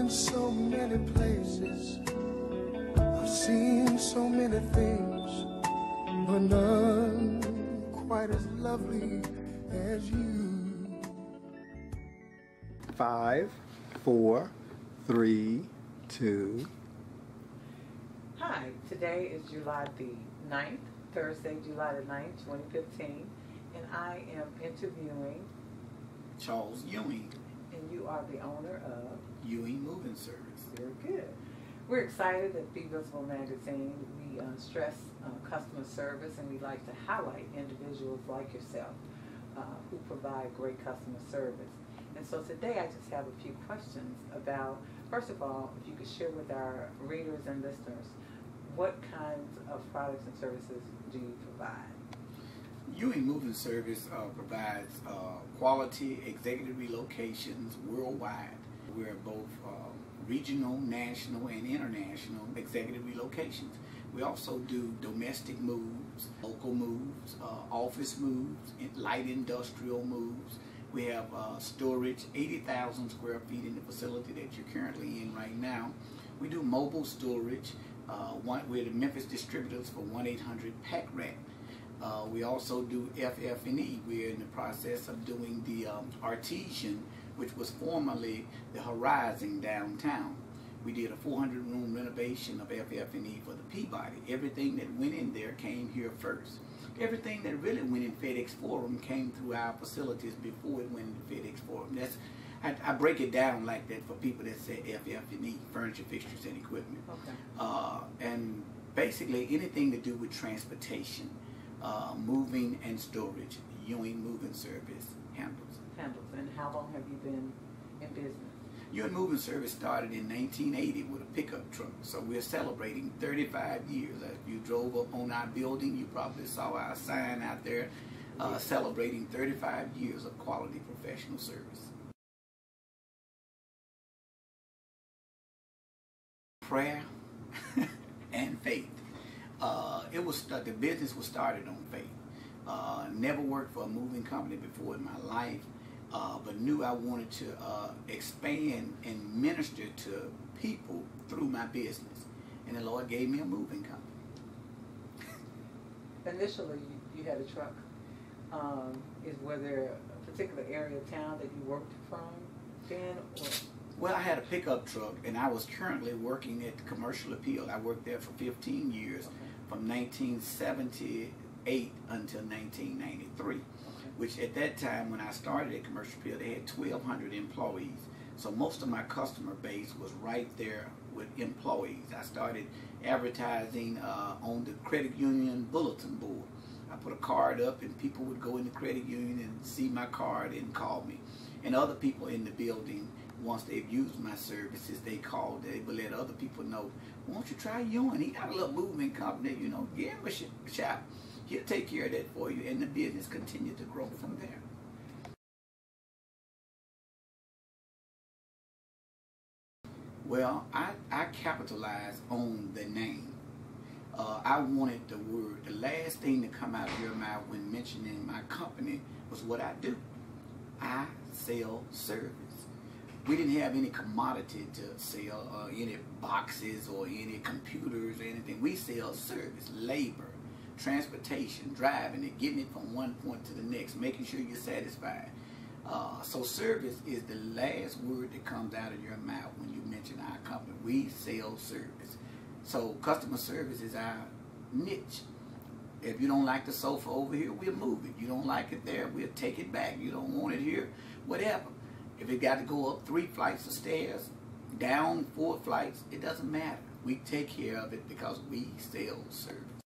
been so many places, I've seen so many things, but none quite as lovely as you. 5, 4, 3, 2. Hi, today is July the 9th, Thursday, July the 9th, 2015, and I am interviewing Charles Ewing. And you are the owner of Ewing Moving Service. Very good. We're excited at Be Visible Magazine. We stress customer service, and we like to highlight individuals like yourself who provide great customer service. And so today I just have a few questions about, first of all, if you could share with our readers and listeners, what kinds of products and services do you provide? Ewing Moving Service provides quality executive relocations worldwide. We're both regional, national, and international executive relocations. We also do domestic moves, local moves, office moves, light industrial moves. We have storage, 80,000 square feet in the facility that you're currently in right now. We do mobile storage. We're the Memphis distributors for 1-800-PACK-RAT. We also do FF&E. We're in the process of doing the Artesian, which was formerly the Horizon downtown. We did a 400-room renovation of FF&E for the Peabody. Everything that went in there came here first. Everything that really went in FedEx Forum came through our facilities before it went into FedEx Forum. I break it down like that for people that say FF&E, furniture, fixtures, and equipment. Okay. And basically anything to do with transportation, moving and storage, Ewing Moving Service handles. And how long have you been in business? Ewing Moving Service started in 1980 with a pickup truck, so we're celebrating 35 years. If you drove up on our building, you probably saw our sign out there celebrating 35 years of quality professional service. Prayer and faith. The business was started on faith. Never worked for a moving company before in my life, but knew I wanted to expand and minister to people through my business. And the Lord gave me a moving company. Initially, you had a truck. Was there a particular area of town that you worked from then? Or? Well, I had a pickup truck, and I was currently working at the Commercial Appeal. I worked there for 15 years, okay, from 1978 until 1993, okay, which at that time when I started at Commercial Appeal, they had 1,200 employees. So most of my customer base was right there with employees. I started advertising on the credit union bulletin board. I put a card up, and people would go in the credit union and see my card and call me. And other people in the building, once they've used my services, they called. They would let other people know, won't you try Ewing? He got a little moving company, you know, give him a shot. He'll take care of that for you, and the business continued to grow from there. Well, I capitalized on the name. I wanted the last thing to come out of your mouth when mentioning my company was what I do. I sell service. We didn't have any commodity to sell, any boxes or any computers or anything. We sell service, labor, transportation, driving it, getting it from one point to the next, making sure you're satisfied. So service is the last word that comes out of your mouth when you mention our company. We sell service. So customer service is our niche. If you don't like the sofa over here, we'll move it. You don't like it there, we'll take it back. You don't want it here, whatever. If it got to go up 3 flights of stairs, down 4 flights, it doesn't matter. We take care of it because we sell service.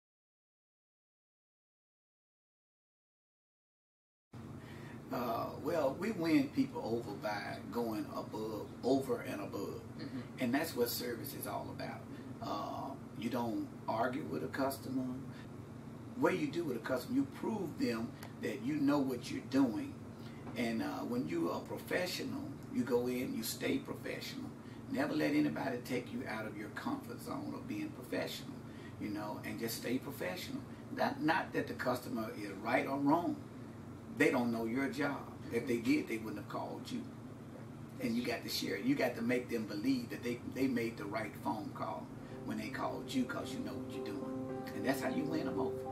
Well, we win people over by going over and above. mm-hmm, And that's what service is all about. You don't argue with a customer. What you do with a customer, you prove them that you know what you're doing. And when you're a professional, you go in, you stay professional. Never let anybody take you out of your comfort zone of being professional, you know, and just stay professional. Not that the customer is right or wrong. They don't know your job. If they did, they wouldn't have called you. And you got to share it. You got to make them believe that they made the right phone call when they called you, because you know what you're doing. And that's how you win them over.